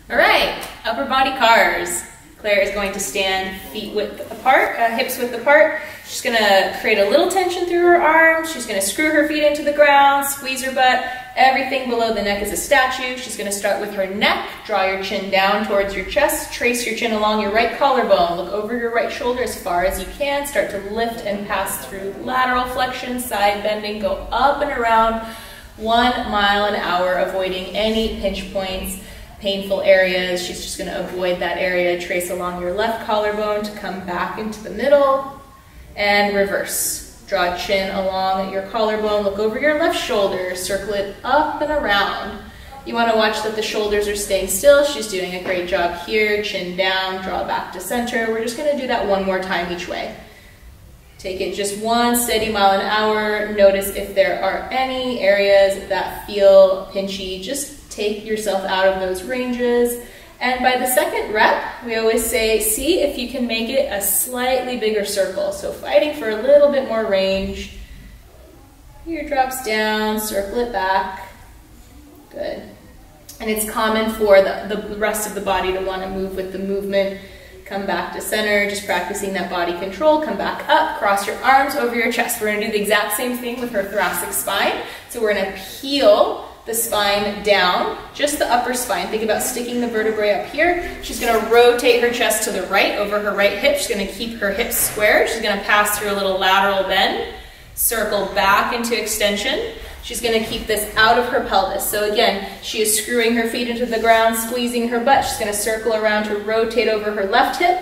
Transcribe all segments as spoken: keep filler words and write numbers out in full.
All right, upper body cars. Claire is going to stand feet width apart, uh, hips width apart. She's gonna create a little tension through her arms. She's gonna screw her feet into the ground, squeeze her butt. Everything below the neck is a statue. She's gonna start with her neck. Draw your chin down towards your chest. Trace your chin along your right collarbone. Look over your right shoulder as far as you can. Start to lift and pass through lateral flexion, side bending. Go up and around one mile an hour, avoiding any pinch points, painful areas. She's just going to avoid that area. Trace along your left collarbone to come back into the middle and reverse. Draw chin along your collarbone. Look over your left shoulder. Circle it up and around. You want to watch that the shoulders are staying still. She's doing a great job here. Chin down, draw back to center. We're just going to do that one more time each way. Take it just one steady mile an hour. Notice if there are any areas that feel pinchy. Just take yourself out of those ranges. And by the second rep, we always say, see if you can make it a slightly bigger circle. So fighting for a little bit more range. Here drops down, circle it back. Good. And it's common for the, the rest of the body to want to move with the movement. Come back to center, just practicing that body control. Come back up, cross your arms over your chest. We're gonna do the exact same thing with her thoracic spine. So we're gonna peel the spine down, just the upper spine. Think about sticking the vertebrae up here. She's gonna rotate her chest to the right over her right hip. She's gonna keep her hips square. She's gonna pass through a little lateral bend, circle back into extension. She's going to keep this out of her pelvis. So again, she is screwing her feet into the ground, squeezing her butt. She's going to circle around to rotate over her left hip.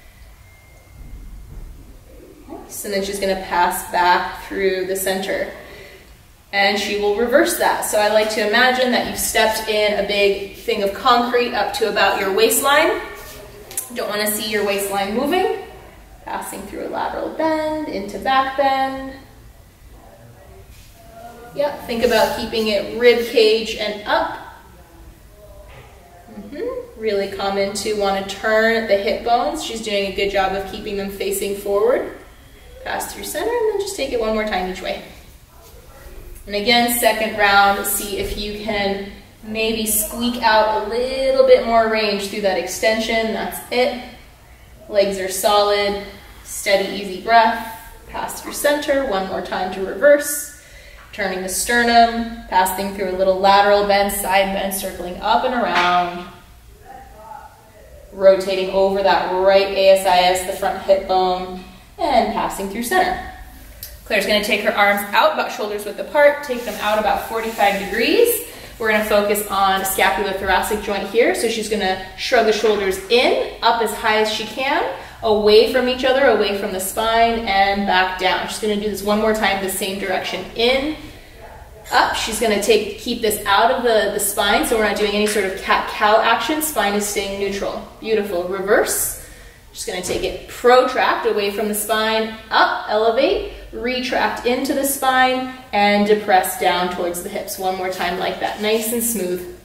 Nice. And then she's going to pass back through the center. And she will reverse that. So I like to imagine that you've stepped in a big thing of concrete up to about your waistline. Don't want to see your waistline moving. Passing through a lateral bend, into back bend. Yep, think about keeping it rib cage and up. Mm-hmm. Really common to want to turn the hip bones. She's doing a good job of keeping them facing forward. Pass through center and then just take it one more time each way. And again, second round, see if you can maybe squeak out a little bit more range through that extension. That's it. Legs are solid. Steady, easy breath. Pass through center. One more time to reverse. Turning the sternum, passing through a little lateral bend, side bend, circling up and around. Rotating over that right A S I S, the front hip bone, and passing through center. Claire's going to take her arms out, about shoulders width apart, take them out about forty-five degrees. We're going to focus on scapulothoracic joint here. So she's going to shrug the shoulders in, up as high as she can, away from each other, away from the spine, and back down. She's going to do this one more time, the same direction. In, up. She's going to take keep this out of the, the spine, so we're not doing any sort of cat-cow action. Spine is staying neutral. Beautiful. Reverse. Just going to take it protract away from the spine, up, elevate, retract into the spine, and depress down towards the hips. One more time like that. Nice and smooth.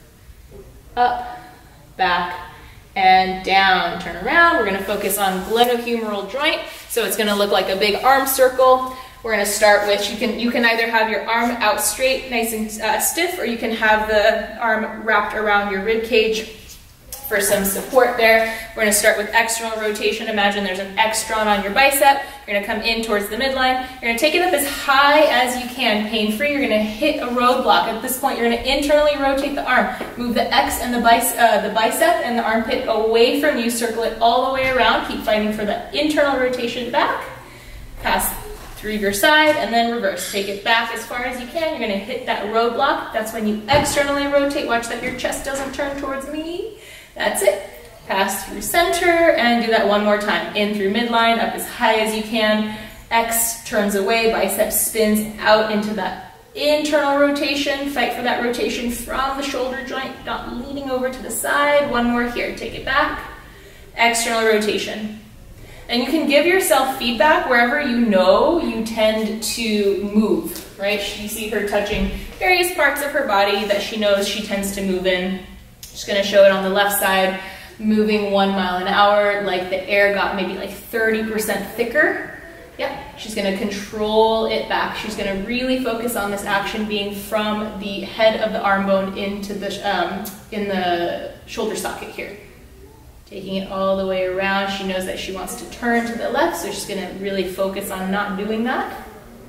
Up, back, and down. Turn around. We're going to focus on glenohumeral joint. So it's going to look like a big arm circle. We're going to start with, you can, you can either have your arm out straight, nice and uh, stiff, or you can have the arm wrapped around your rib cage for some support there. We're going to start with external rotation. Imagine there's an extron on your bicep. You're going to come in towards the midline. You're going to take it up as high as you can, pain-free. You're going to hit a roadblock. At this point, you're going to internally rotate the arm. Move the X and the, bice, uh, the bicep and the armpit away from you. Circle it all the way around. Keep fighting for the internal rotation back. Pass through your side and then reverse. Take it back as far as you can. You're going to hit that roadblock. That's when you externally rotate. Watch that your chest doesn't turn towards me. That's it. Pass through center and do that one more time. In through midline, up as high as you can. X turns away, bicep spins out into that internal rotation. Fight for that rotation from the shoulder joint, not leaning over to the side. One more here. Take it back. External rotation. And you can give yourself feedback wherever you know you tend to move, right? You see her touching various parts of her body that she knows she tends to move in. Just going to show it on the left side, moving one mile an hour, like the air got maybe like thirty percent thicker Yep, she's gonna control it back. She's gonna really focus on this action being from the head of the arm bone into the, um, in the shoulder socket here. Taking it all the way around. She knows that she wants to turn to the left, so she's gonna really focus on not doing that.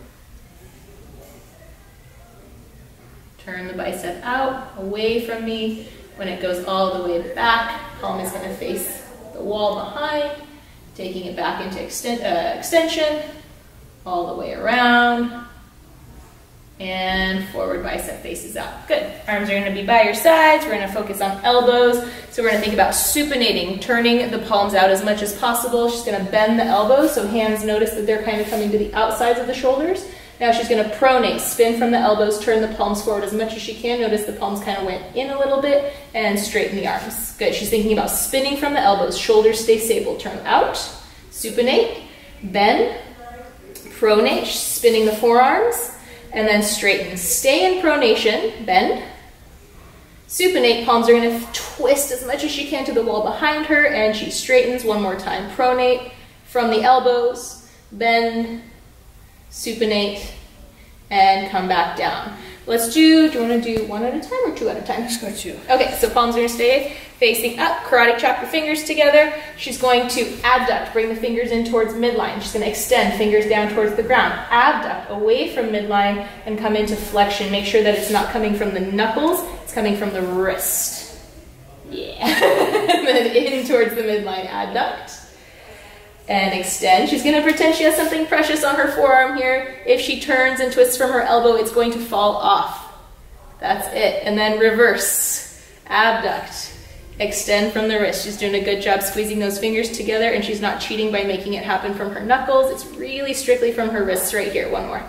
Turn the bicep out, away from me. When it goes all the way back, palm is gonna face the wall behind. Taking it back into extend, uh, extension, all the way around, and forward bicep faces out. Good. Arms are gonna be by your sides. We're gonna focus on elbows. So we're gonna think about supinating, turning the palms out as much as possible. She's gonna bend the elbows, so hands notice that they're kind of coming to the outsides of the shoulders. Now she's gonna pronate, spin from the elbows, turn the palms forward as much as she can. Notice the palms kind of went in a little bit, and straighten the arms. Good, she's thinking about spinning from the elbows, shoulders stay stable, turn out, supinate, bend, pronate, spinning the forearms, and then straighten. Stay in pronation, bend, supinate, palms are gonna twist as much as she can to the wall behind her, and she straightens one more time. Pronate from the elbows, bend, supinate, and come back down. Let's do, do you want to do one at a time or two at a time? Let's go two. Okay, so palms are going to stay facing up. Karate chop your fingers together. She's going to abduct, bring the fingers in towards midline. She's going to extend, fingers down towards the ground. Abduct away from midline and come into flexion. Make sure that it's not coming from the knuckles, it's coming from the wrist. Yeah. And then in towards the midline, adduct. And extend. She's going to pretend she has something precious on her forearm here. If she turns and twists from her elbow, it's going to fall off. That's it. And then reverse. Abduct. Extend from the wrist. She's doing a good job squeezing those fingers together, and she's not cheating by making it happen from her knuckles. It's really strictly from her wrists right here. One more.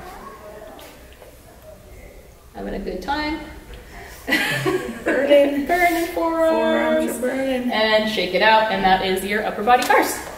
Having a good time. Burning. Burning forearms. Forearms are burning. And shake it out, and that is your upper body cars.